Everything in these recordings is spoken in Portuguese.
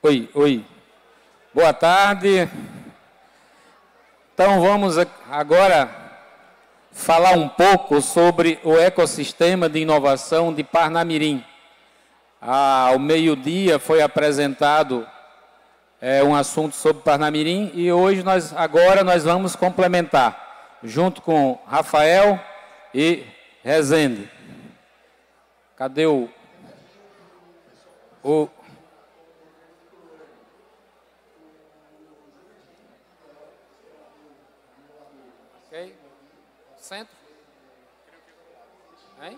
Oi. Boa tarde. Então vamos agora falar um pouco sobre o ecossistema de inovação de Parnamirim. Ao meio-dia foi apresentado um assunto sobre Parnamirim e hoje nós vamos complementar, junto com Rafael e Rezende. Cadê o centro? Hein?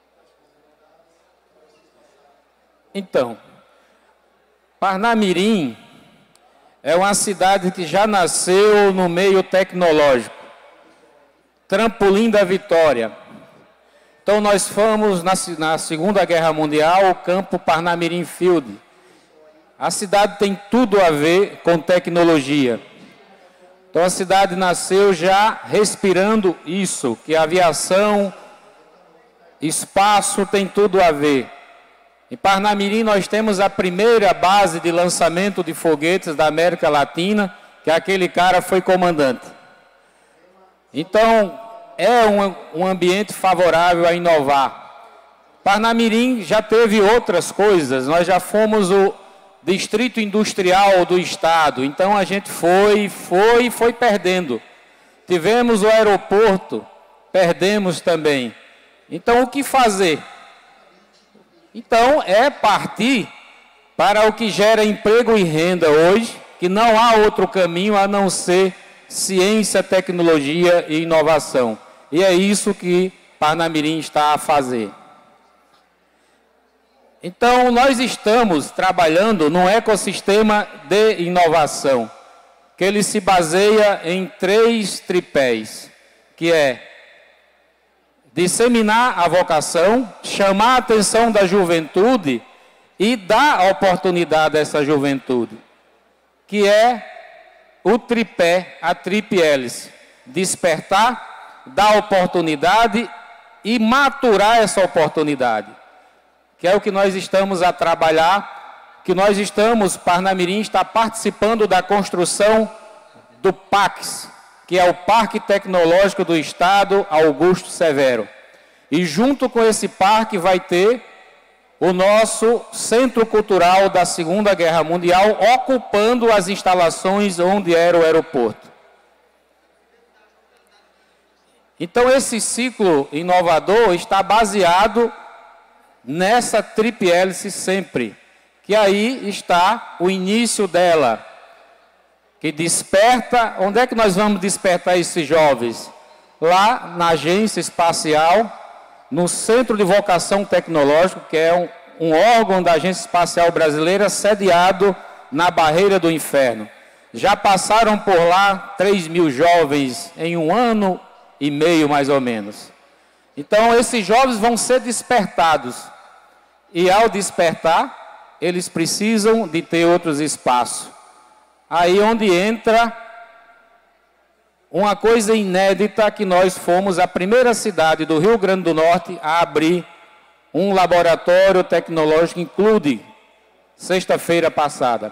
Então, Parnamirim é uma cidade que já nasceu no meio tecnológico, trampolim da vitória. Então nós fomos na Segunda Guerra Mundial, o campo Parnamirim Field. A cidade tem tudo a ver com tecnologia. Então a cidade nasceu já respirando isso, que a aviação, espaço tem tudo a ver. Em Parnamirim nós temos a primeira base de lançamento de foguetes da América Latina, que aquele cara foi comandante. Então é um ambiente favorável a inovar. Parnamirim já teve outras coisas, nós já fomos o distrito industrial do estado, então a gente foi perdendo. Tivemos o aeroporto, perdemos também. Então o que fazer? Então é partir para o que gera emprego e renda hoje, que não há outro caminho a não ser ciência, tecnologia e inovação. E é isso que Parnamirim está a fazer. Então, nós estamos trabalhando num ecossistema de inovação, que ele se baseia em 3 tripés, que é disseminar a vocação, chamar a atenção da juventude e dar oportunidade a essa juventude, que é o tripé, a tríplice hélice: despertar, dar oportunidade e maturar essa oportunidade. Que é o que nós estamos a trabalhar, que nós estamos, Parnamirim está participando da construção do PACS, que é o Parque Tecnológico do Estado Augusto Severo. E junto com esse parque vai ter o nosso Centro Cultural da Segunda Guerra Mundial, ocupando as instalações onde era o aeroporto. Então esse ciclo inovador está baseado nessa tríplice hélice sempre, que aí está o início dela, que desperta. Onde é que nós vamos despertar esses jovens? Lá na Agência Espacial, no Centro de Vocação Tecnológica, que é um órgão da Agência Espacial Brasileira, sediado na Barreira do Inferno. Já passaram por lá 3.000 jovens em 1 ano e meio, mais ou menos. Então, esses jovens vão ser despertados. E ao despertar, eles precisam de ter outros espaços. Aí onde entra uma coisa inédita, que nós fomos a primeira cidade do Rio Grande do Norte a abrir um laboratório tecnológico Include, sexta-feira passada.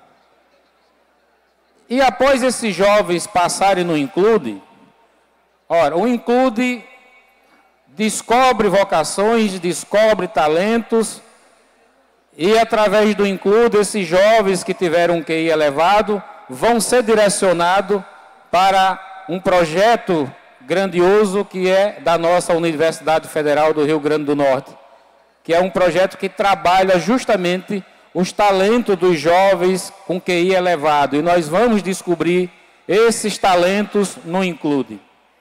E após esses jovens passarem no Include, ora, o Include descobre vocações, descobre talentos, e através do Include, esses jovens que tiveram um QI elevado vão ser direcionados para um projeto grandioso que é da nossa Universidade Federal do Rio Grande do Norte, que é um projeto que trabalha justamente os talentos dos jovens com QI elevado, e nós vamos descobrir esses talentos no Include.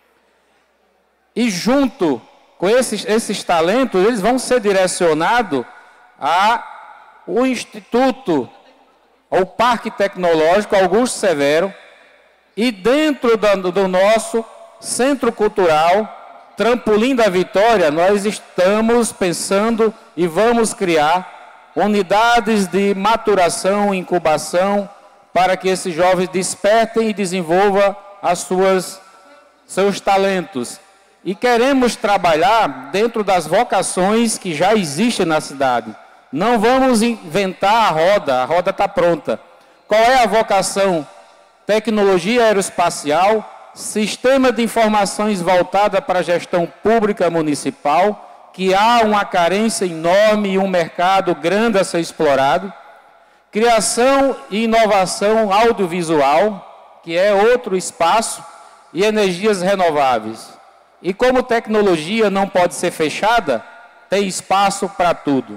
E junto com esses talentos, eles vão ser direcionados ao Instituto, ao Parque Tecnológico Augusto Severo, e dentro do nosso Centro Cultural Trampolim da Vitória, nós estamos pensando e vamos criar unidades de maturação e incubação para que esses jovens despertem e desenvolvam seus talentos. E queremos trabalhar dentro das vocações que já existem na cidade. Não vamos inventar a roda está pronta. Qual é a vocação? Tecnologia aeroespacial, sistema de informações voltada para a gestão pública municipal, que há uma carência enorme e um mercado grande a ser explorado. Criação e inovação audiovisual, que é outro espaço, e energias renováveis. E como tecnologia não pode ser fechada, tem espaço para tudo.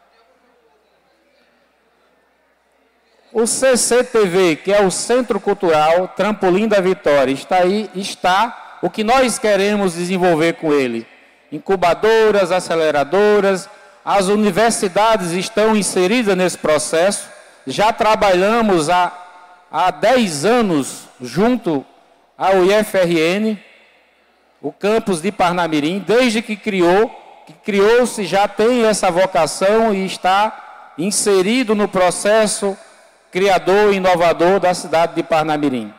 O CCTV, que é o Centro Cultural Trampolim da Vitória, está o que nós queremos desenvolver com ele. Incubadoras, aceleradoras, as universidades estão inseridas nesse processo. Já trabalhamos há 10 anos junto ao IFRN, o campus de Parnamirim, desde que criou-se, já tem essa vocação e está inserido no processo criador e inovador da cidade de Parnamirim.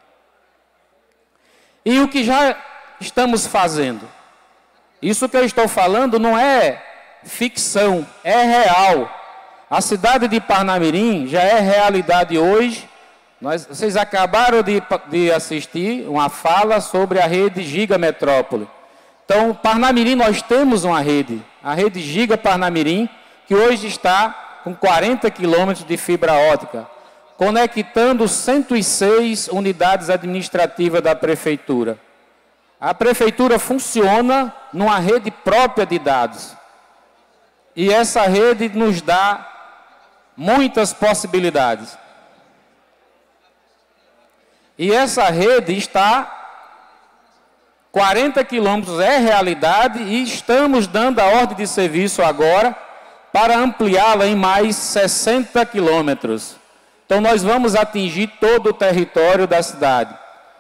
E o que já estamos fazendo? Isso que eu estou falando não é ficção, é real. A cidade de Parnamirim já é realidade hoje. Vocês acabaram de assistir uma fala sobre a rede Giga Metrópole. Então, Parnamirim, nós temos uma rede, a rede Giga Parnamirim, que hoje está com 40 quilômetros de fibra ótica, conectando 106 unidades administrativas da prefeitura. A prefeitura funciona numa rede própria de dados. E essa rede nos dá muitas possibilidades. E essa rede está 40 quilômetros, é realidade, e estamos dando a ordem de serviço agora para ampliá-la em mais 60 quilômetros. Então, nós vamos atingir todo o território da cidade.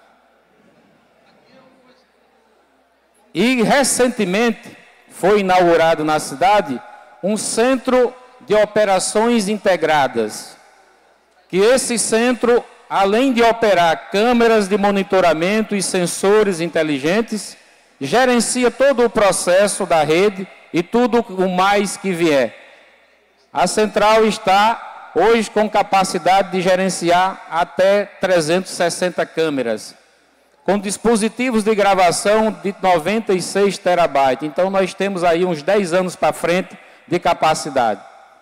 E, recentemente, foi inaugurado na cidade um centro de operações integradas. Que esse centro, além de operar câmeras de monitoramento e sensores inteligentes, gerencia todo o processo da rede e tudo o mais que vier. A central está hoje com capacidade de gerenciar até 360 câmeras, com dispositivos de gravação de 96 terabytes. Então, nós temos aí uns 10 anos para frente de capacidade.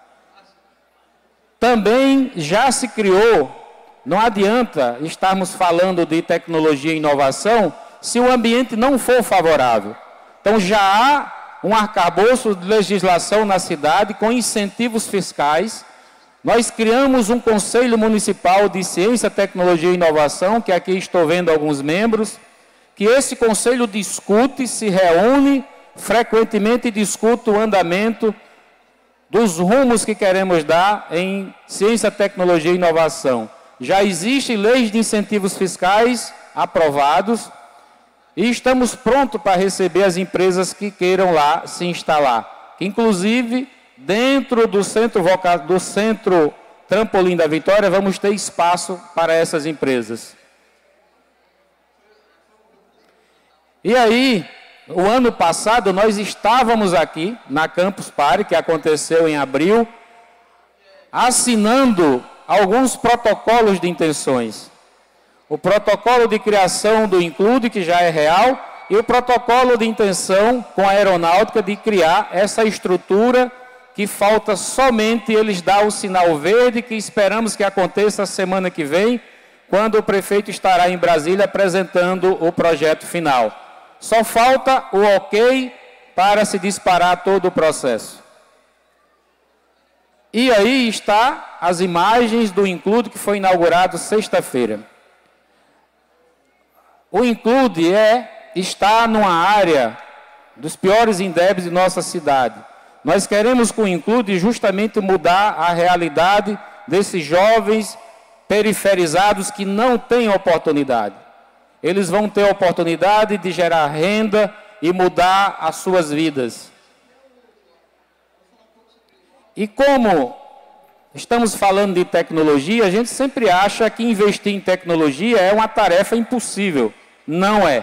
Também já se criou, não adianta estarmos falando de tecnologia e inovação se o ambiente não for favorável. Então, já há um arcabouço de legislação na cidade com incentivos fiscais. Nós criamos um Conselho Municipal de Ciência, Tecnologia e Inovação, que aqui estou vendo alguns membros, que esse conselho discute, se reúne frequentemente e discute o andamento dos rumos que queremos dar em ciência, tecnologia e inovação. Já existem leis de incentivos fiscais aprovados e estamos prontos para receber as empresas que queiram lá se instalar. Inclusive, dentro do centro Trampolim da Vitória, vamos ter espaço para essas empresas. E aí, o ano passado, nós estávamos aqui na Campus Party, que aconteceu em abril, assinando alguns protocolos de intenções. O protocolo de criação do Include, que já é real, e o protocolo de intenção com a aeronáutica de criar essa estrutura que falta somente eles dar o sinal verde, que esperamos que aconteça a semana que vem, quando o prefeito estará em Brasília apresentando o projeto final. Só falta o ok para se disparar todo o processo. E aí está as imagens do Include, que foi inaugurado sexta-feira. O Include está numa área dos piores indebes de nossa cidade. Nós queremos com o Include justamente mudar a realidade desses jovens periferizados que não têm oportunidade. Eles vão ter a oportunidade de gerar renda e mudar as suas vidas. E como estamos falando de tecnologia, a gente sempre acha que investir em tecnologia é uma tarefa impossível. Não é.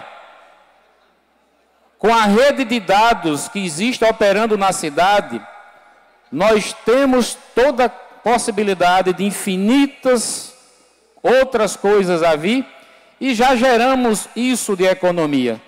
Com a rede de dados que existe operando na cidade, nós temos toda a possibilidade de infinitas outras coisas a vir e já geramos isso de economia.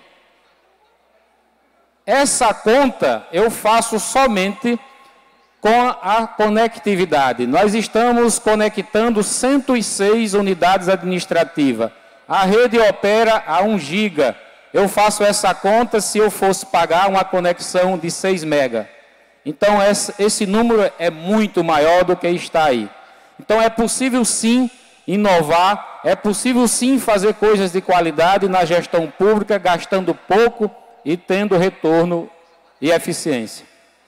Essa conta eu faço somente com a conectividade. Nós estamos conectando 106 unidades administrativas. A rede opera a 1 GB. Eu faço essa conta se eu fosse pagar uma conexão de 6 MB. Então, esse número é muito maior do que está aí. Então, é possível sim inovar, é possível sim fazer coisas de qualidade na gestão pública, gastando pouco e tendo retorno e eficiência.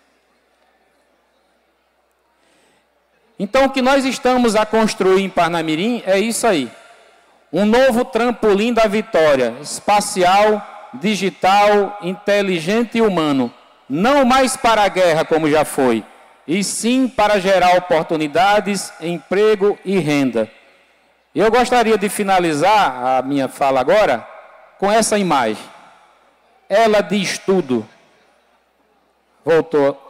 Então, o que nós estamos a construir em Parnamirim é isso aí. Um novo trampolim da vitória, espacial, digital, inteligente e humano. Não mais para a guerra, como já foi, e sim para gerar oportunidades, emprego e renda. E eu gostaria de finalizar a minha fala agora com essa imagem. Ela diz tudo. Voltou.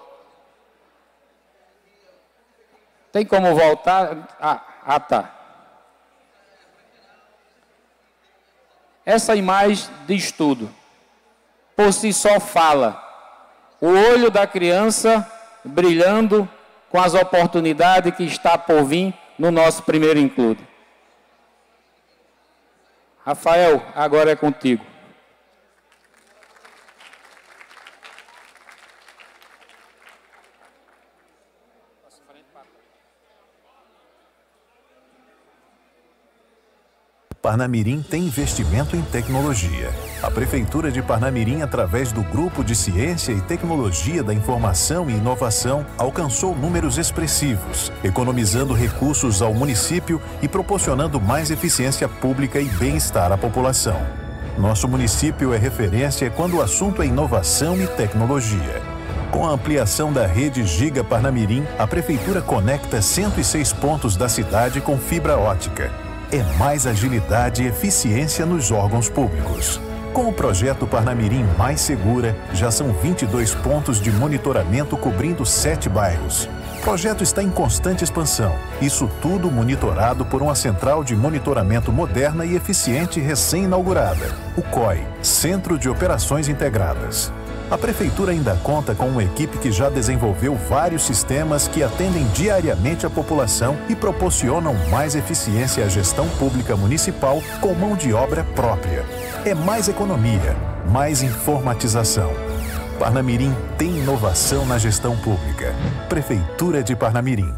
Tem como voltar? Tá. Essa imagem diz tudo. Por si só fala. O olho da criança brilhando com as oportunidades que está por vir no nosso primeiro include. Rafael, agora é contigo. Parnamirim tem investimento em tecnologia. A Prefeitura de Parnamirim, através do Grupo de Ciência e Tecnologia da Informação e Inovação, alcançou números expressivos, economizando recursos ao município e proporcionando mais eficiência pública e bem-estar à população. Nosso município é referência quando o assunto é inovação e tecnologia. Com a ampliação da rede Giga Parnamirim, a Prefeitura conecta 106 pontos da cidade com fibra ótica. É mais agilidade e eficiência nos órgãos públicos. Com o projeto Parnamirim Mais Segura, já são 22 pontos de monitoramento cobrindo 7 bairros. O projeto está em constante expansão. Isso tudo monitorado por uma central de monitoramento moderna e eficiente recém-inaugurada, o COI, Centro de Operações Integradas. A Prefeitura ainda conta com uma equipe que já desenvolveu vários sistemas que atendem diariamente a população e proporcionam mais eficiência à gestão pública municipal com mão de obra própria. É mais economia, mais informatização. Parnamirim tem inovação na gestão pública. Prefeitura de Parnamirim.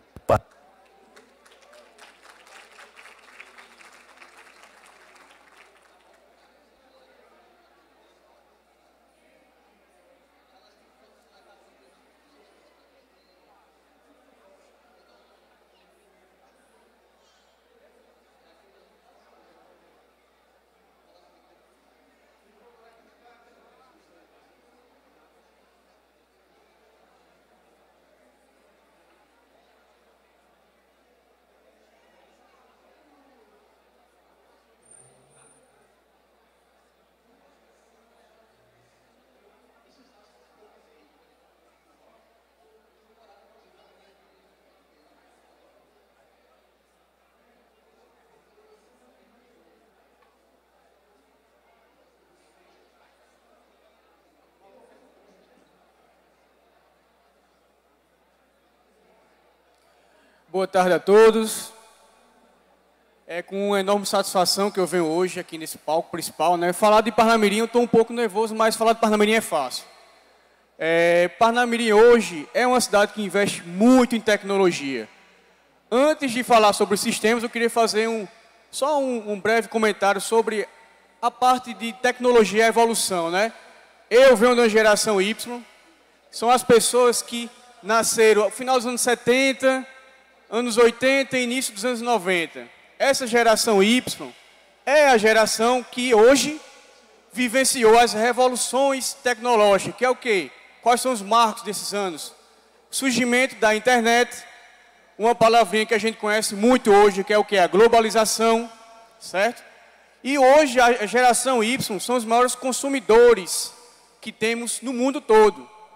Boa tarde a todos. É com uma enorme satisfação que eu venho hoje aqui nesse palco principal, né? Falar de Parnamirim, eu estou um pouco nervoso, mas falar de Parnamirim é fácil. Parnamirim hoje é uma cidade que investe muito em tecnologia. Antes de falar sobre os sistemas, eu queria fazer só um breve comentário sobre a parte de tecnologia e evolução, né? Eu venho de uma geração Y, são as pessoas que nasceram no final dos anos 70, anos 80 e início dos anos 90. Essa geração Y é a geração que hoje vivenciou as revoluções tecnológicas, que é o quê? Quais são os marcos desses anos? O surgimento da internet, uma palavrinha que a gente conhece muito hoje, que é o quê? A globalização, certo? E hoje a geração Y são os maiores consumidores que temos no mundo todo.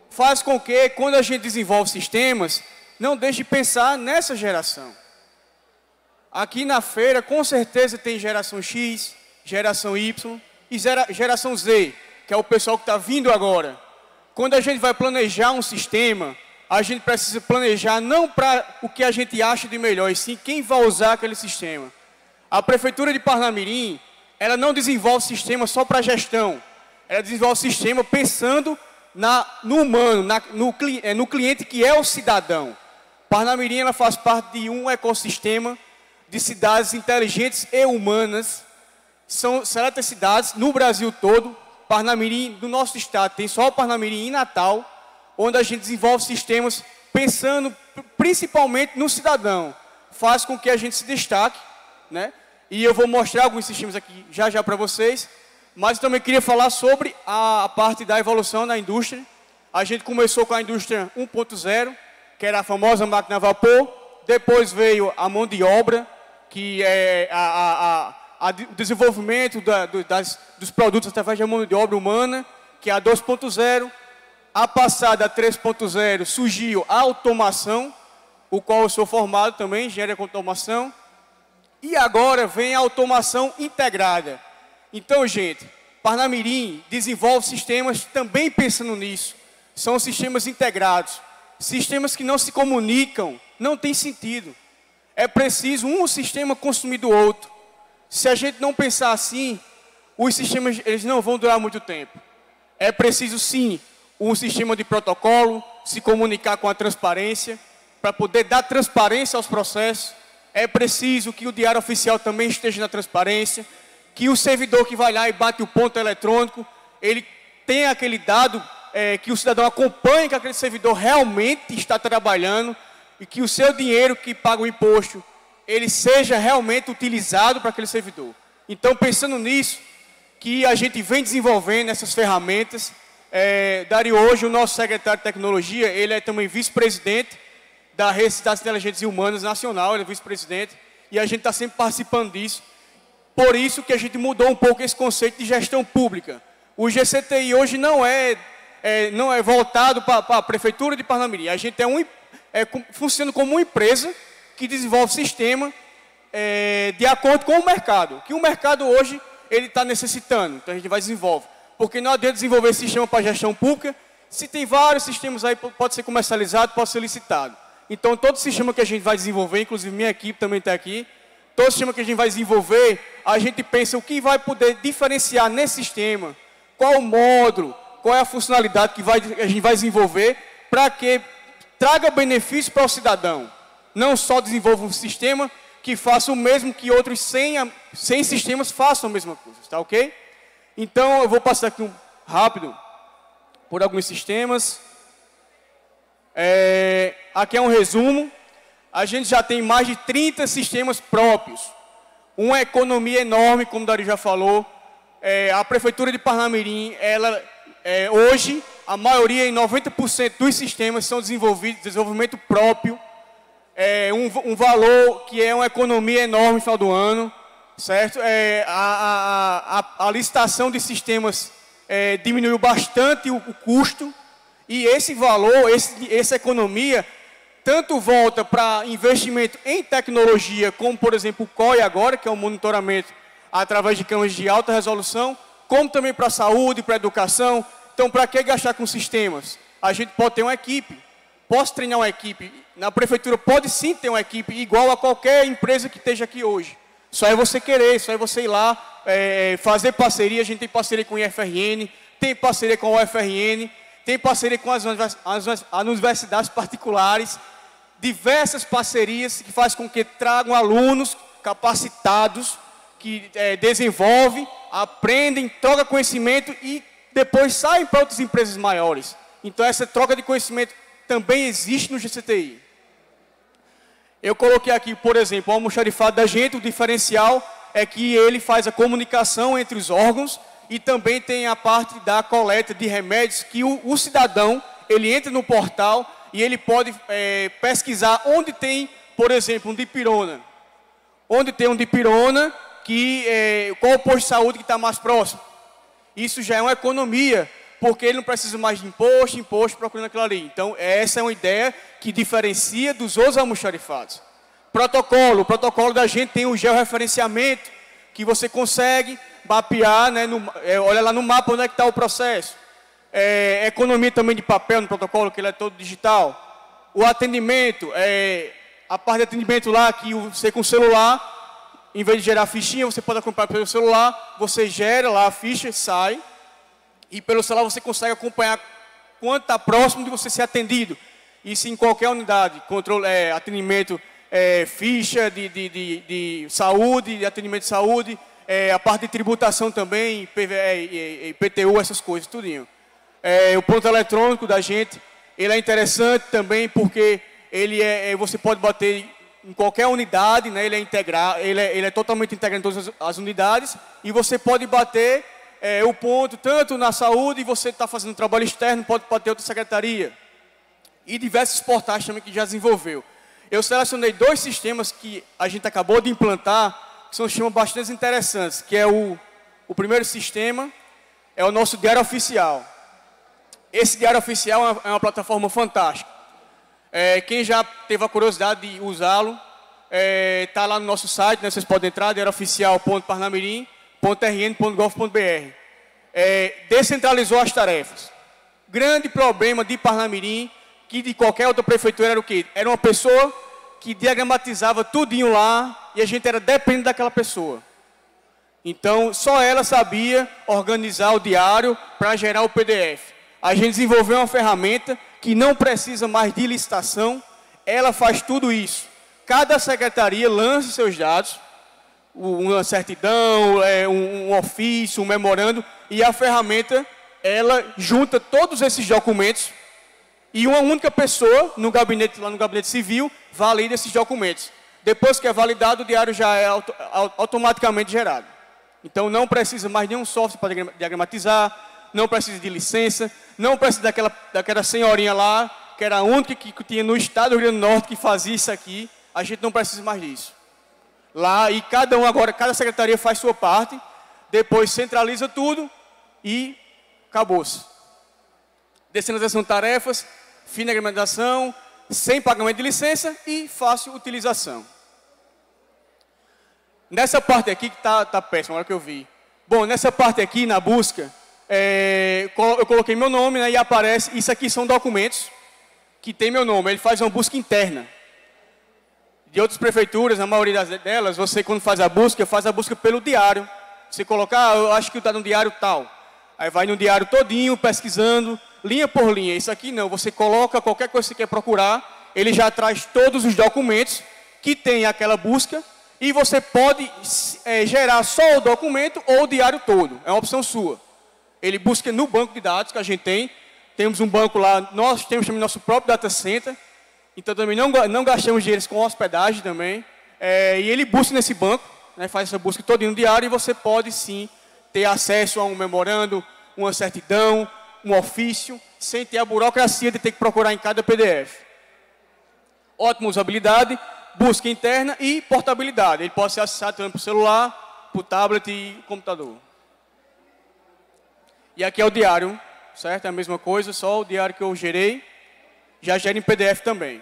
faz com que, quando a gente desenvolve sistemas, não deixe de pensar nessa geração. Aqui na feira, com certeza, tem geração X, geração Y e geração Z, que é o pessoal que está vindo agora. Quando a gente vai planejar um sistema, a gente precisa planejar não para o que a gente acha de melhor, e sim quem vai usar aquele sistema. A Prefeitura de Parnamirim, ela não desenvolve sistema só para gestão. Ela desenvolve sistema pensando no humano, no cliente que é o cidadão. Parnamirim, ela faz parte de um ecossistema de cidades inteligentes e humanas. São seletas cidades no Brasil todo. Parnamirim, do nosso estado, tem só o Parnamirim e Natal, onde a gente desenvolve sistemas pensando principalmente no cidadão. Faz com que a gente se destaque, né? E eu vou mostrar alguns sistemas aqui já para vocês. Mas eu também queria falar sobre a parte da evolução na indústria. A gente começou com a indústria 1.0, que era a famosa máquina a vapor. Depois veio a mão de obra, que é o desenvolvimento dos produtos através da mão de obra humana, que é a 2.0. A passada a 3.0 surgiu a automação, o qual eu sou formado também, engenharia com automação. E agora vem a automação integrada. Então, gente, Parnamirim desenvolve sistemas também pensando nisso. São sistemas integrados. Sistemas que não se comunicam, não tem sentido. É preciso um sistema consumir do outro. Se a gente não pensar assim, os sistemas eles não vão durar muito tempo. É preciso, sim, um sistema de protocolo, se comunicar com a transparência, para poder dar transparência aos processos. É preciso que o diário oficial também esteja na transparência, que o servidor que vai lá e bate o ponto eletrônico, ele tenha aquele dado, que o cidadão acompanhe que aquele servidor realmente está trabalhando e que o seu dinheiro que paga o imposto, ele seja realmente utilizado para aquele servidor. Então, pensando nisso, que a gente vem desenvolvendo essas ferramentas, Dario hoje, o nosso secretário de tecnologia, ele é também vice-presidente da Rede de Cidades Inteligentes e Humanas Nacional, ele é vice-presidente, e a gente está sempre participando disso. Por isso que a gente mudou um pouco esse conceito de gestão pública. O GCTI hoje não é voltado para a Prefeitura de Parnamirim. A gente funciona como uma empresa que desenvolve sistema de acordo com o mercado. Que o mercado hoje ele está necessitando. Então a gente vai desenvolver. Porque não adianta desenvolver sistema para gestão pública. Se tem vários sistemas aí, pode ser comercializado, pode ser licitado. Então todo sistema que a gente vai desenvolver, inclusive minha equipe também está aqui, todo sistema que a gente vai desenvolver, a gente pensa o que vai poder diferenciar nesse sistema, qual o módulo, qual é a funcionalidade que a gente vai desenvolver para que traga benefício para o cidadão. Não só desenvolva um sistema que faça o mesmo que outros 100 sistemas façam a mesma coisa, tá ok? Então eu vou passar aqui rápido por alguns sistemas. Aqui é um resumo. A gente já tem mais de 30 sistemas próprios. Uma economia enorme, como o Dario já falou. A Prefeitura de Parnamirim, hoje, a maioria, em 90% dos sistemas são desenvolvidos, desenvolvimento próprio. Um valor que é uma economia enorme no final do ano, certo? A licitação de sistemas diminuiu bastante o custo. E esse valor, essa economia, tanto volta para investimento em tecnologia, como, por exemplo, o COI agora, que é o monitoramento através de câmeras de alta resolução, como também para a saúde, para a educação. Então, para que gastar com sistemas? A gente pode ter uma equipe. Posso treinar uma equipe. Na prefeitura pode sim ter uma equipe igual a qualquer empresa que esteja aqui hoje. Só é você querer, só é você ir lá, fazer parceria. A gente tem parceria com o IFRN, tem parceria com o UFRN, tem parceria com as universidades particulares, diversas parcerias que fazem com que tragam alunos capacitados, que desenvolvem, aprendem, trocam conhecimento e depois saem para outras empresas maiores. Então essa troca de conhecimento também existe no GCTI. Eu coloquei aqui, por exemplo, o almoxarifado da gente, o diferencial é que ele faz a comunicação entre os órgãos e também tem a parte da coleta de remédios que o cidadão, ele entra no portal e ele pode pesquisar onde tem, por exemplo, um dipirona. Onde tem um dipirona, qual o posto de saúde que está mais próximo. Isso já é uma economia, porque ele não precisa mais de imposto procurando aquilo ali. Então, essa é uma ideia que diferencia dos outros almoxarifados. Protocolo. O protocolo da gente tem o georreferenciamento, que você consegue mapear, né, olha lá no mapa onde é que está o processo. Economia também de papel no protocolo, que ele é todo digital. O atendimento, a parte de atendimento lá, que você com o celular, em vez de gerar fichinha, você pode acompanhar pelo celular, você gera lá a ficha, sai, e pelo celular você consegue acompanhar quanto está próximo de você ser atendido. Isso em qualquer unidade, controle, atendimento, ficha de saúde, de atendimento de saúde, a parte de tributação também, IPTU, essas coisas, tudinho. O ponto eletrônico da gente, ele é interessante também porque você pode bater em qualquer unidade, né? Ele é totalmente integrado em todas as unidades, e você pode bater o ponto tanto na saúde, e você está fazendo trabalho externo, pode bater outra secretaria. E diversos portais também que já desenvolveu. Eu selecionei 2 sistemas que a gente acabou de implantar, que são sistemas bastante interessantes, que é o primeiro sistema, é o nosso Diário Oficial. Esse Diário Oficial é uma plataforma fantástica. Quem já teve a curiosidade de usá-lo, está lá no nosso site, né, vocês podem entrar, diarioficial.parnamirim.rn.gov.br. Descentralizou as tarefas. Grande problema de Parnamirim, que de qualquer outra prefeitura, era o quê? Era uma pessoa que diagramatizava tudinho lá, e a gente era dependente daquela pessoa. Então, só ela sabia organizar o diário para gerar o PDF. A gente desenvolveu uma ferramenta que não precisa mais de licitação, ela faz tudo isso. Cada secretaria lança seus dados, uma certidão, um ofício, um memorando, e a ferramenta, ela junta todos esses documentos, e uma única pessoa, lá no gabinete civil, valida esses documentos. Depois que é validado, o diário já é automaticamente gerado. Então, não precisa mais nenhum software para diagramatizar, não precisa de licença, não precisa daquela senhorinha lá, que era a única que tinha no estado do Rio Grande do Norte que fazia isso aqui. A gente não precisa mais disso. Lá, e cada secretaria faz sua parte, depois centraliza tudo e acabou-se. Descentralização de tarefas, fim de diagramação, sem pagamento de licença e fácil utilização. Nessa parte aqui que está péssimo, agora que eu vi. Bom, nessa parte aqui, na busca, eu coloquei meu nome, né, e aparece, isso aqui são documentos que tem meu nome, ele faz uma busca interna. De outras prefeituras, na maioria delas, você quando faz a busca pelo diário. Você colocar, eu acho que está no diário tal. Aí vai no diário todinho, pesquisando, linha por linha. Isso aqui não, você coloca qualquer coisa que você quer procurar, ele já traz todos os documentos que tem aquela busca, e você pode gerar só o documento ou o diário todo, é uma opção sua. Ele busca no banco de dados que a gente tem, temos um banco lá, nós temos também nosso próprio data center, então também não gastamos dinheiro com hospedagem também, e ele busca nesse banco, né, faz essa busca toda no diário, e você pode sim ter acesso a um memorando, uma certidão, um ofício, sem ter a burocracia de ter que procurar em cada PDF. Ótima usabilidade, busca interna e portabilidade. Ele pode ser acessado também para o celular, para o tablet e computador. E aqui é o diário, certo? É a mesma coisa, só o diário que eu gerei, já gera em PDF também.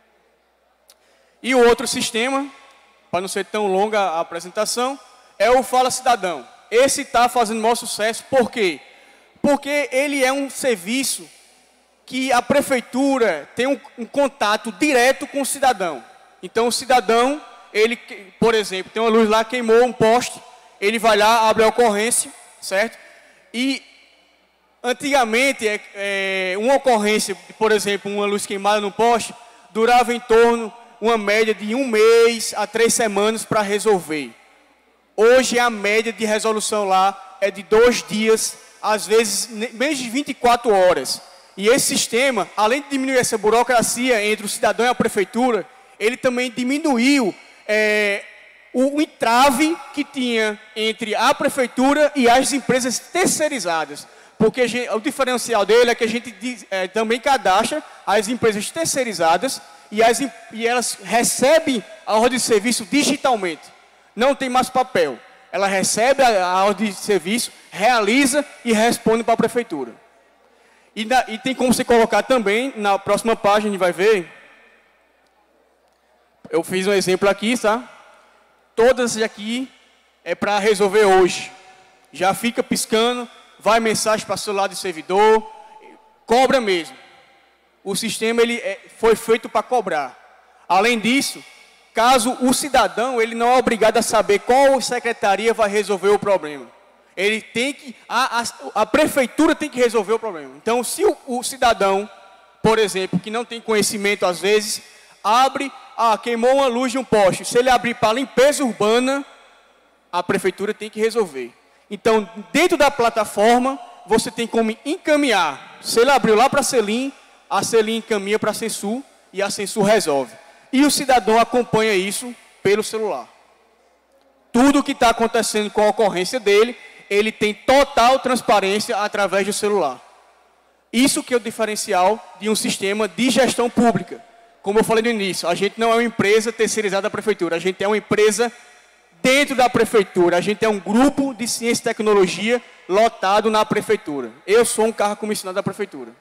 E o outro sistema, para não ser tão longa a apresentação, é o Fala Cidadão. Esse está fazendo maior sucesso, por quê? Porque ele é um serviço que a prefeitura tem um contato direto com o cidadão. Então, o cidadão, ele, por exemplo, tem uma luz lá, queimou um poste, ele vai lá, abre a ocorrência, certo? E, antigamente, uma ocorrência, por exemplo, uma luz queimada no poste, durava em torno, uma média de 1 mês a 3 semanas para resolver. Hoje, a média de resolução lá é de 2 dias, às vezes, menos de 24 horas. E esse sistema, além de diminuir essa burocracia entre o cidadão e a prefeitura, ele também diminuiu o entrave que tinha entre a prefeitura e as empresas terceirizadas. Porque o diferencial dele é que a gente também cadastra as empresas terceirizadas e elas recebem a ordem de serviço digitalmente. Não tem mais papel. Ela recebe a ordem de serviço, realiza e responde para a prefeitura. E tem como você colocar também, na próxima página, a gente vai ver. Eu fiz um exemplo aqui, tá? Todas aqui é para resolver hoje. Já fica piscando, vai mensagem para o celular do servidor, cobra mesmo. O sistema foi feito para cobrar. Além disso, caso o cidadão ele não é obrigado a saber qual secretaria vai resolver o problema. Ele tem que, a prefeitura tem que resolver o problema. Então, se o cidadão, por exemplo, que não tem conhecimento às vezes, queimou uma luz de um poste. Se ele abrir para limpeza urbana, a prefeitura tem que resolver. Então, dentro da plataforma, você tem como encaminhar. Se ele abriu lá para a Selim encaminha para a Censul e a Censul resolve. E o cidadão acompanha isso pelo celular. Tudo o que está acontecendo com a ocorrência dele, ele tem total transparência através do celular. Isso que é o diferencial de um sistema de gestão pública. Como eu falei no início, a gente não é uma empresa terceirizada da prefeitura, a gente é uma empresa dentro da prefeitura, a gente é um grupo de ciência e tecnologia lotado na prefeitura. Eu sou um cargo comissionado da prefeitura.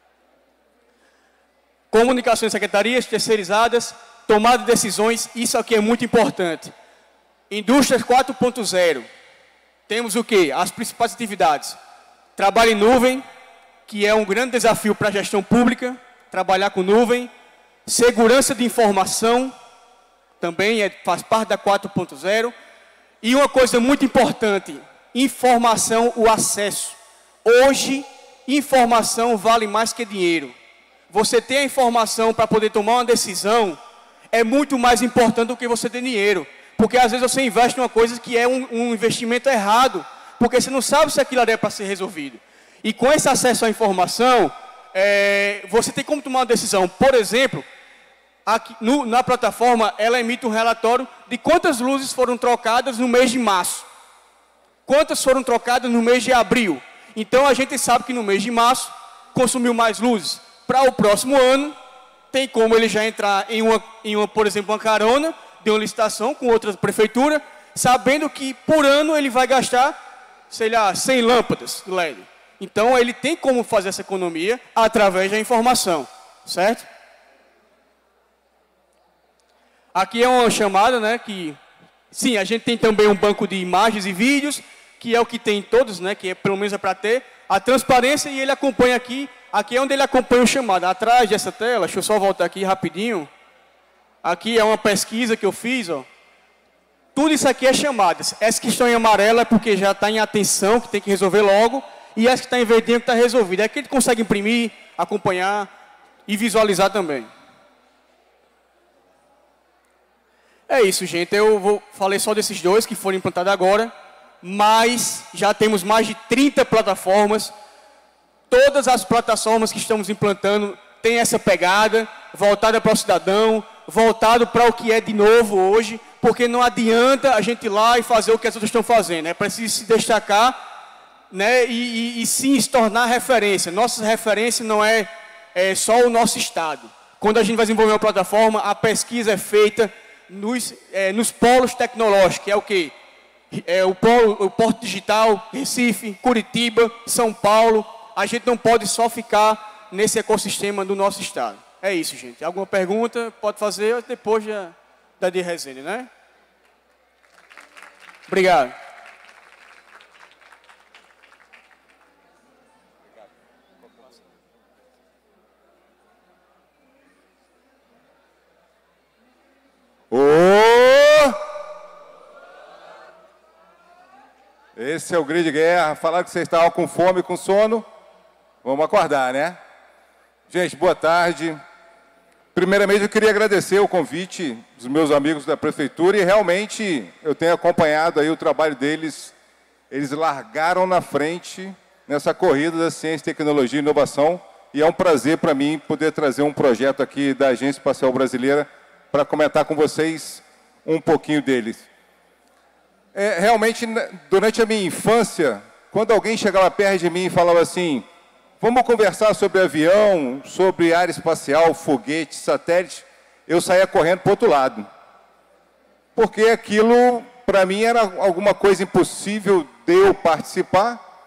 Comunicações, secretarias terceirizadas, tomada de decisões, isso aqui é muito importante. Indústria 4.0. Temos o quê? As principais atividades. Trabalho em nuvem, que é um grande desafio para a gestão pública, trabalhar com nuvem. Segurança de informação, também faz parte da 4.0. E uma coisa muito importante, informação, o acesso. Hoje, informação vale mais que dinheiro. Você ter a informação para poder tomar uma decisão é muito mais importante do que você ter dinheiro. Porque às vezes você investe em uma coisa que é um investimento errado, porque você não sabe se aquilo é para ser resolvido. E com esse acesso à informação, você tem como tomar uma decisão. Por exemplo, aqui, na plataforma, ela emite um relatório de quantas luzes foram trocadas no mês de março. Quantas foram trocadas no mês de abril. Então a gente sabe que no mês de março consumiu mais luzes. Para o próximo ano, tem como ele já entrar por exemplo, uma carona de uma licitação com outra prefeitura, sabendo que por ano ele vai gastar, sei lá, 100 lâmpadas LED. Então ele tem como fazer essa economia através da informação, certo? Aqui é uma chamada, né, sim, a gente tem também um banco de imagens e vídeos, que é o que tem em todos, né, que pelo menos é para ter a transparência, e ele acompanha aqui é onde ele acompanha o chamado. Atrás dessa tela, deixa eu só voltar aqui rapidinho. Aqui é uma pesquisa que eu fiz, ó. Tudo isso aqui é chamadas. Essa que estão em amarelo é porque já está em atenção, que tem que resolver logo, e essa que está em verdinho que está resolvida. É que ele consegue imprimir, acompanhar e visualizar também. É isso, gente. Falei só desses dois que foram implantados agora, mas já temos mais de 30 plataformas. Todas as plataformas que estamos implantando têm essa pegada, voltada para o cidadão, voltado para o que é de novo hoje, porque não adianta a gente ir lá e fazer o que as outras estão fazendo. É preciso se destacar, né, e sim se tornar referência. Nossa referência não é só o nosso estado. Quando a gente vai desenvolver uma plataforma, a pesquisa é feita nos polos tecnológicos, que é o quê? O Porto Digital, Recife, Curitiba, São Paulo. A gente não pode só ficar nesse ecossistema do nosso estado. É isso, gente. Alguma pergunta? Pode fazer depois da de resenha, né? Obrigado. Esse é o Grito de Guerra. Falaram que vocês estavam com fome, com sono. Vamos acordar, né? Gente, boa tarde. Primeiramente, eu queria agradecer o convite dos meus amigos da prefeitura e realmente eu tenho acompanhado aí o trabalho deles. Eles largaram na frente nessa corrida da ciência, tecnologia e inovação e é um prazer para mim poder trazer um projeto aqui da Agência Espacial Brasileira para comentar com vocês um pouquinho deles. Realmente, durante a minha infância, quando alguém chegava perto de mim e falava assim, vamos conversar sobre avião, sobre área espacial, foguete, satélite, eu saía correndo para o outro lado. Porque aquilo, para mim, era alguma coisa impossível de eu participar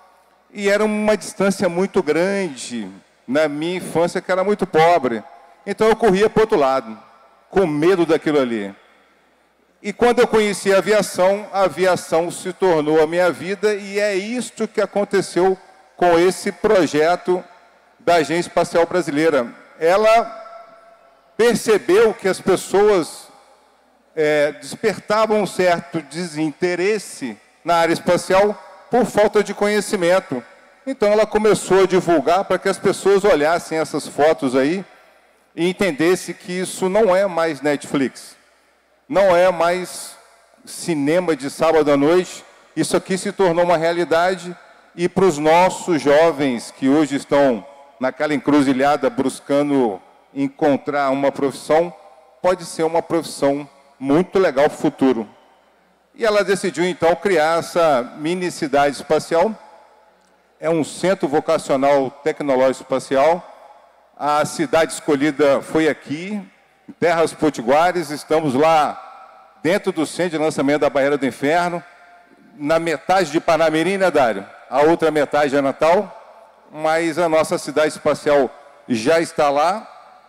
E era uma distância muito grande na minha infância, que era muito pobre. Então eu corria para o outro lado, com medo daquilo ali. E quando eu conheci a aviação se tornou a minha vida, e é isto que aconteceu com esse projeto da Agência Espacial Brasileira. Ela percebeu que as pessoas despertavam um certo desinteresse na área espacial por falta de conhecimento. Então ela começou a divulgar para que as pessoas olhassem essas fotos aí e entendessem que isso não é mais Netflix, não é mais cinema de sábado à noite, isso aqui se tornou uma realidade. E para os nossos jovens que hoje estão naquela encruzilhada buscando encontrar uma profissão, pode ser uma profissão muito legal no futuro. E ela decidiu, então, criar essa mini cidade espacial. É um centro vocacional tecnológico espacial. A cidade escolhida foi aqui, em Terras Potiguares. Estamos lá dentro do centro de lançamento da Barreira do Inferno, na metade de Parnamirim, né, Dário? A outra metade é Natal, mas a nossa cidade espacial já está lá.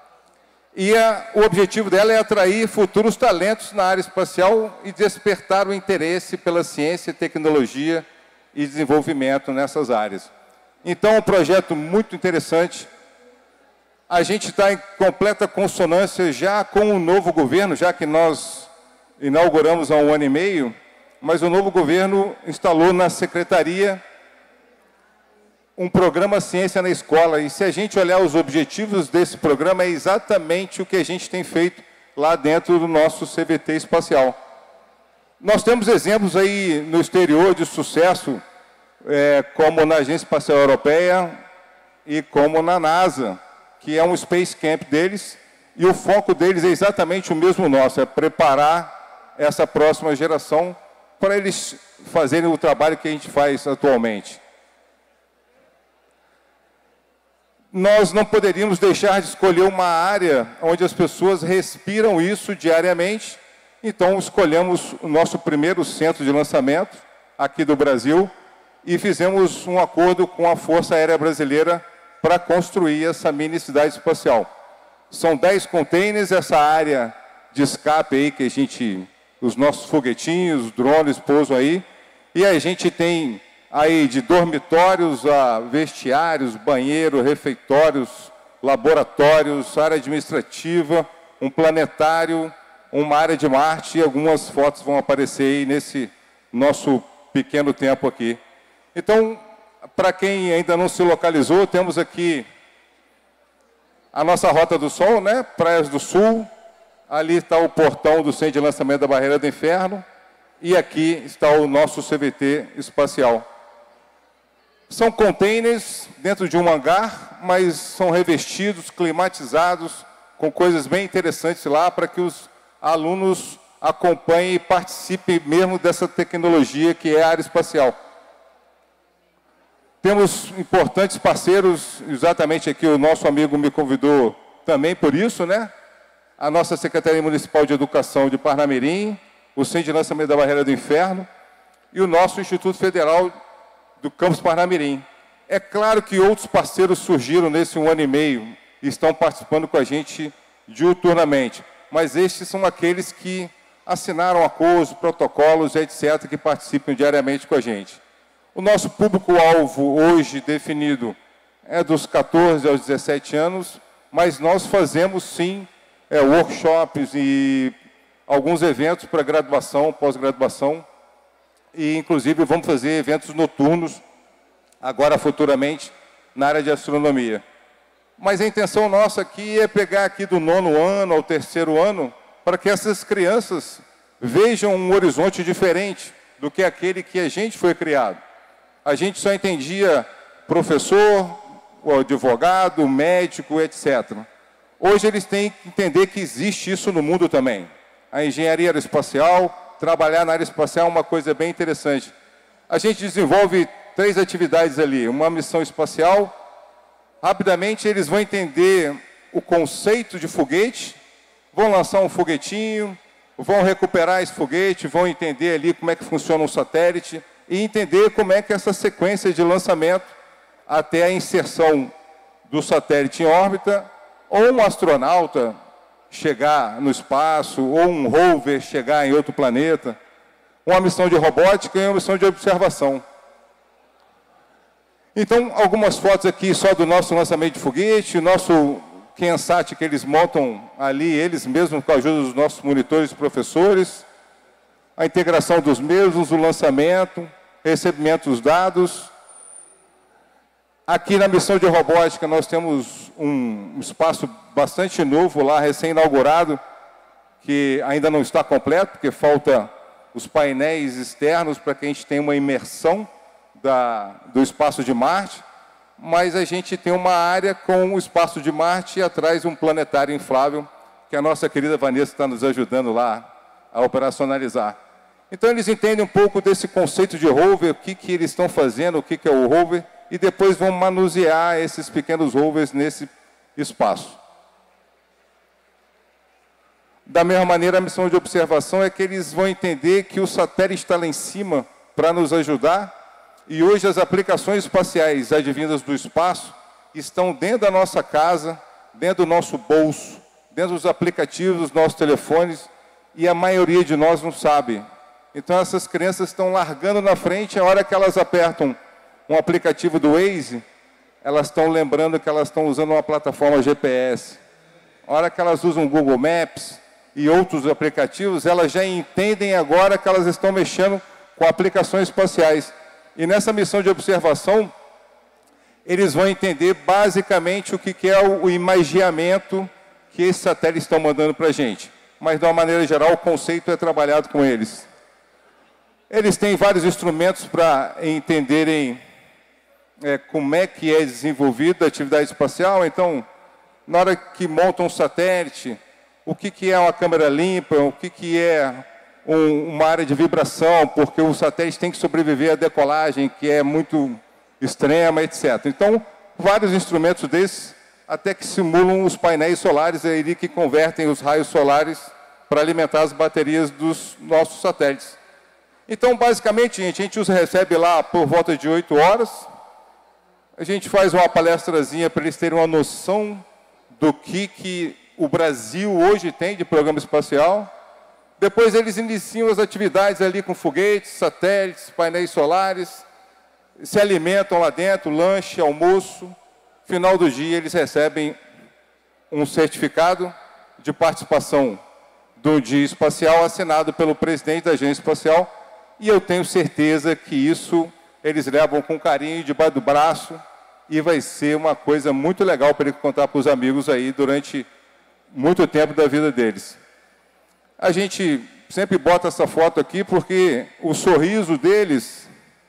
E o objetivo dela é atrair futuros talentos na área espacial e despertar o interesse pela ciência, tecnologia e desenvolvimento nessas áreas. Então, um projeto muito interessante. A gente está em completa consonância já com o novo governo, já que nós inauguramos há 1 ano e meio, mas o novo governo instalou na secretaria um programa Ciência na Escola. E se a gente olhar os objetivos desse programa, é exatamente o que a gente tem feito lá dentro do nosso CVT espacial. Nós temos exemplos aí no exterior de sucesso, como na Agência Espacial Europeia e como na NASA, que é um Space Camp deles, e o foco deles é exatamente o mesmo nosso, é preparar essa próxima geração para eles fazerem o trabalho que a gente faz atualmente. Nós não poderíamos deixar de escolher uma área onde as pessoas respiram isso diariamente, então escolhemos o nosso primeiro centro de lançamento aqui do Brasil e fizemos um acordo com a Força Aérea Brasileira para construir essa mini cidade espacial. São 10 containers, essa área de escape aí que os nossos foguetinhos, os drones pousam aí, e a gente tem aí de dormitórios a vestiários, banheiro, refeitórios, laboratórios, área administrativa, um planetário, uma área de Marte, e algumas fotos vão aparecer aí nesse nosso pequeno tempo aqui. Então, para quem ainda não se localizou, temos aqui a nossa Rota do Sol, né? Praias do Sul, ali está o portão do centro de lançamento da Barreira do Inferno, e aqui está o nosso CVT espacial. São containers dentro de um hangar, mas são revestidos, climatizados, com coisas bem interessantes lá para que os alunos acompanhem e participem mesmo dessa tecnologia que é a área espacial. Temos importantes parceiros, exatamente aqui o nosso amigo me convidou também por isso, né? A nossa Secretaria Municipal de Educação de Parnamirim, o Centro de Lançamento da Barreira do Inferno e o nosso Instituto Federal do Campus Parnamirim. É claro que outros parceiros surgiram nesse 1 ano e meio e estão participando com a gente diuturnamente, mas estes são aqueles que assinaram acordos, protocolos, etc., que participam diariamente com a gente. O nosso público-alvo hoje definido é dos 14 aos 17 anos, mas nós fazemos sim workshops e alguns eventos para graduação, pós-graduação, e inclusive vamos fazer eventos noturnos, agora futuramente, na área de astronomia. Mas a intenção nossa aqui é pegar aqui do 9º ano ao 3º ano, para que essas crianças vejam um horizonte diferente do que aquele que a gente foi criado. A gente só entendia professor, o advogado, médico, etc. Hoje eles têm que entender que existe isso no mundo também. A engenharia aeroespacial, trabalhar na área espacial é uma coisa bem interessante. A gente desenvolve 3 atividades ali, uma missão espacial. Rapidamente eles vão entender o conceito de foguete, vão lançar um foguetinho, vão recuperar esse foguete, vão entender ali como é que funciona um satélite, e entender como é que essa sequência de lançamento até a inserção do satélite em órbita, ou um astronauta chegar no espaço, ou um rover chegar em outro planeta, uma missão de robótica e uma missão de observação. Então, algumas fotos aqui só do nosso lançamento de foguete, o nosso CubeSat que eles montam ali, eles mesmos com a ajuda dos nossos monitores e professores, a integração dos mesmos, o lançamento, recebimento dos dados. Aqui na missão de robótica nós temos um espaço bastante novo lá, recém-inaugurado, que ainda não está completo, porque falta os painéis externos para que a gente tenha uma imersão do espaço de Marte, mas a gente tem uma área com o espaço de Marte e atrás um planetário inflável, que a nossa querida Vanessa está nos ajudando lá a operacionalizar. Então eles entendem um pouco desse conceito de rover, o que eles estão fazendo, o que é o rover, e depois vão manusear esses pequenos rovers nesse espaço. Da mesma maneira, a missão de observação é que eles vão entender que o satélite está lá em cima para nos ajudar, e hoje as aplicações espaciais advindas do espaço estão dentro da nossa casa, dentro do nosso bolso, dentro dos aplicativos dos nossos telefones, e a maioria de nós não sabe. Então essas crianças estão largando na frente, a hora que elas apertam um aplicativo do Waze, elas estão lembrando que elas estão usando uma plataforma GPS. A hora que elas usam Google Maps e outros aplicativos, elas já entendem agora que elas estão mexendo com aplicações espaciais. E nessa missão de observação, eles vão entender basicamente o que é o imagiamento que esses satélites estão mandando para a gente. Mas, de uma maneira geral, o conceito é trabalhado com eles. Eles têm vários instrumentos para entenderem como é que é desenvolvida a atividade espacial. Então, na hora que montam um satélite, o que é uma câmera limpa, o que é uma área de vibração, porque o satélite tem que sobreviver à decolagem, que é muito extrema, etc. Então, vários instrumentos desses, até que simulam os painéis solares aí que convertem os raios solares para alimentar as baterias dos nossos satélites. Então, basicamente, a gente os recebe lá por volta de 8 horas, a gente faz uma palestrazinha para eles terem uma noção do que o Brasil hoje tem de programa espacial. Depois eles iniciam as atividades ali com foguetes, satélites, painéis solares, se alimentam lá dentro, lanche, almoço. Final do dia eles recebem um certificado de participação do dia espacial assinado pelo presidente da agência espacial, e eu tenho certeza que isso eles levam com carinho debaixo do braço e vai ser uma coisa muito legal para ele contar para os amigos aí durante muito tempo da vida deles. A gente sempre bota essa foto aqui porque o sorriso deles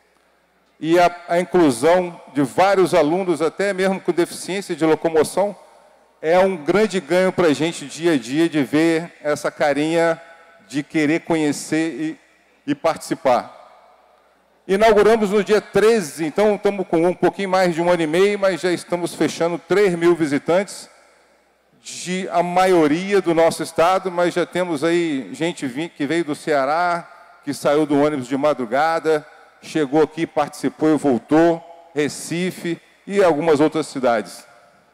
e a inclusão de vários alunos, até mesmo com deficiência de locomoção, é um grande ganho para a gente dia a dia de ver essa carinha de querer conhecer e participar. Inauguramos no dia 13, então estamos com um pouquinho mais de 1 ano e meio, mas já estamos fechando 3.000 visitantes, a maioria do nosso estado, mas já temos aí gente que veio do Ceará, que saiu do ônibus de madrugada, chegou aqui, participou e voltou, Recife e algumas outras cidades.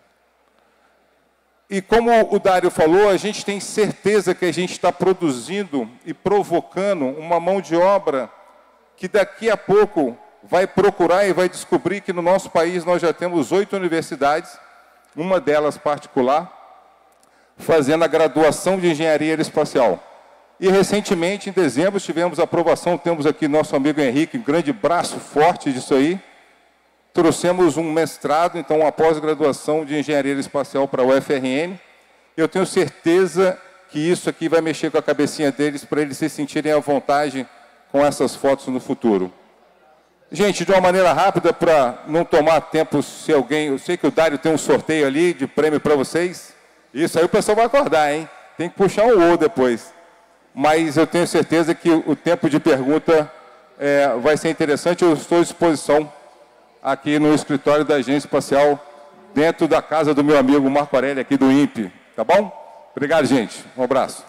E como o Dário falou, a gente tem certeza que a gente está produzindo e provocando uma mão de obra que daqui a pouco vai procurar e vai descobrir que no nosso país nós já temos 8 universidades, uma delas particular, fazendo a graduação de engenharia aeroespacial. E recentemente, em dezembro, tivemos a aprovação, temos aqui nosso amigo Henrique, um grande braço forte disso aí, trouxemos um mestrado, então uma pós-graduação de engenharia aeroespacial para o UFRN. Eu tenho certeza que isso aqui vai mexer com a cabecinha deles para eles se sentirem à vontade com essas fotos no futuro. Gente, de uma maneira rápida, para não tomar tempo, se alguém... Eu sei que o Dário tem um sorteio ali de prêmio para vocês. Isso aí o pessoal vai acordar, hein? Tem que puxar um O depois. Mas eu tenho certeza que o tempo de pergunta vai ser interessante. Eu estou à disposição aqui no escritório da Agência Espacial, dentro da casa do meu amigo Marco Aurélio, aqui do INPE. Tá bom? Obrigado, gente. Um abraço.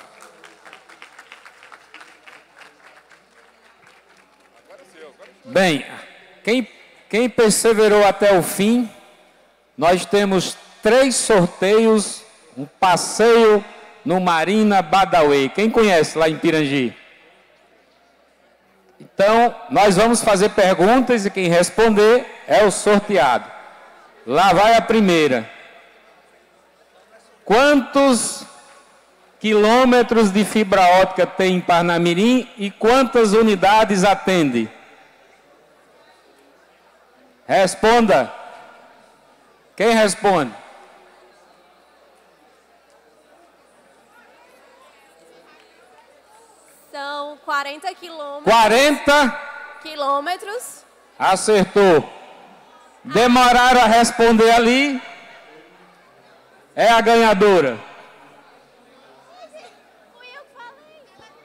Bem, quem perseverou até o fim, nós temos 3 sorteios, um passeio no Marina Badaway. Quem conhece lá em Pirangi? Então, nós vamos fazer perguntas e quem responder é o sorteado. Lá vai a primeira. Quantos quilômetros de fibra ótica tem em Parnamirim e quantas unidades atende? Responda. Quem responde? São 40 quilômetros. 40? Quilômetros. Acertou. Demoraram a responder ali. É a ganhadora. Fui eu que falei.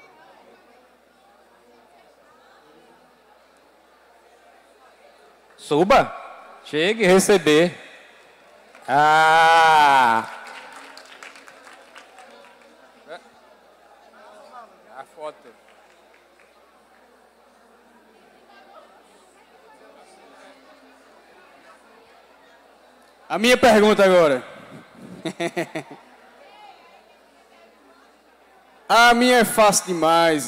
Suba. Chegue e receber. Ah! A foto. A minha pergunta agora. A minha é fácil demais.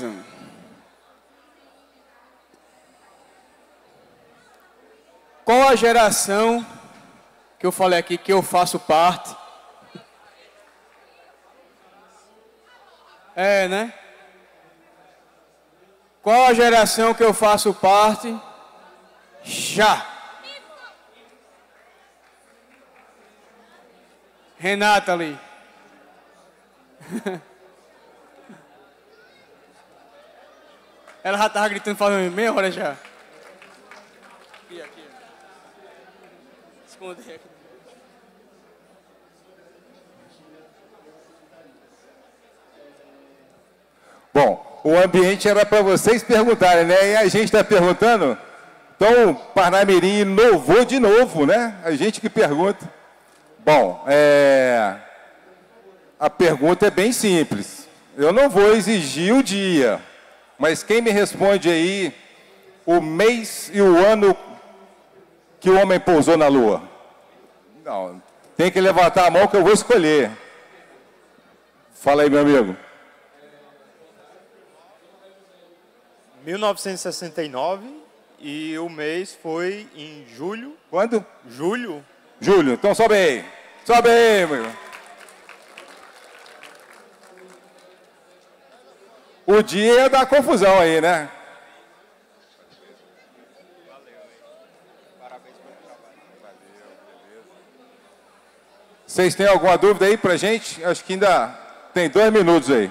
Qual a geração que eu falei aqui que eu faço parte? É, né? Qual a geração que eu faço parte? Já. Renata ali. Ela já estava gritando faz meia hora já. Aqui, aqui. Esconder aqui. Bom, o ambiente era para vocês perguntarem, né? E a gente está perguntando. Então, Parnamirim inovou de novo, né? A gente que pergunta. Bom, a pergunta é bem simples. Eu não vou exigir o dia, mas quem me responde aí o mês e o ano que o homem pousou na Lua? Não, tem que levantar a mão que eu vou escolher. Fala aí, meu amigo. 1969 e o mês foi em julho. Quando? Julho. Júlio, então sobe aí. Sobe aí, meu irmão. O dia ia dar confusão aí, né? Vocês têm alguma dúvida aí pra gente? Acho que ainda tem 2 minutos aí.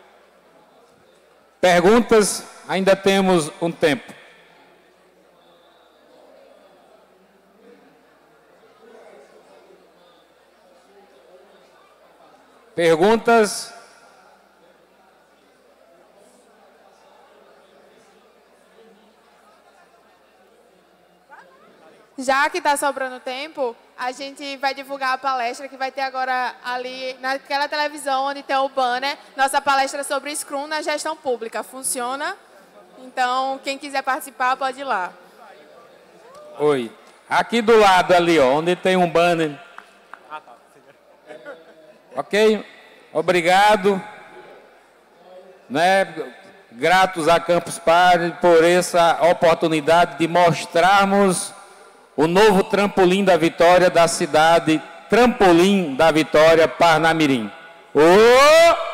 Perguntas? Ainda temos um tempo. Perguntas? Já que está sobrando tempo, a gente vai divulgar a palestra que vai ter agora ali naquela televisão onde tem o banner. Nossa palestra sobre Scrum na gestão pública. Funciona? Então, quem quiser participar, pode ir lá. Oi. Aqui do lado ali, ó, onde tem um banner. Ok? Obrigado. Né? Gratos a Campus Party por essa oportunidade de mostrarmos o novo trampolim da vitória da cidade, Trampolim da Vitória, Parnamirim. Oh!